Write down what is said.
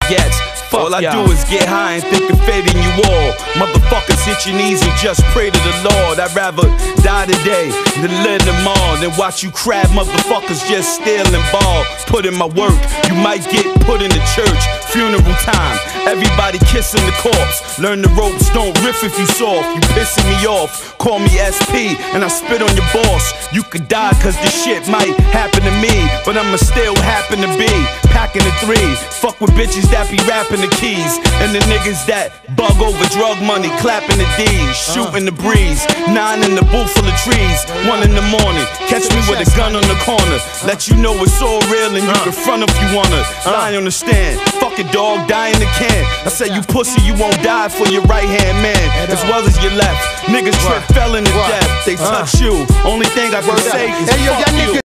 yet. All I do is get high and think of fading you all. Motherfuckers hit your knees and just pray to the Lord. I'd rather die today than live tomorrow, than watch you crab motherfuckers just steal and ball. Put in my work, you might get put in the church. Funeral time, everybody kissing the corpse. Learn the ropes, don't riff if you soft. You pissing me off, call me SP and I spit on your boss. You could die cause this shit might happen to me, but I'ma still happen to be packing the 3. Fuck with bitches that be rapping the keys, and the niggas that bug over drug money, clapping the D's, shooting the breeze. 9 in the booth full of trees, 1 in the morning, catch me with a gun on the corner. Let you know it's all real and you can front if you wanna. Lie on the stand, fuck a dog, die in the can. I said you pussy, you won't die for your right hand man as well as your left. Niggas trip fell into death, they touch you. Only thing I can say is fuck you.